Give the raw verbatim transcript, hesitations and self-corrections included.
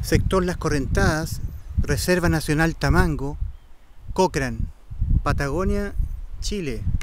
Sector Las Correntadas, Reserva Nacional Tamango, Cochrane, Patagonia, Chile.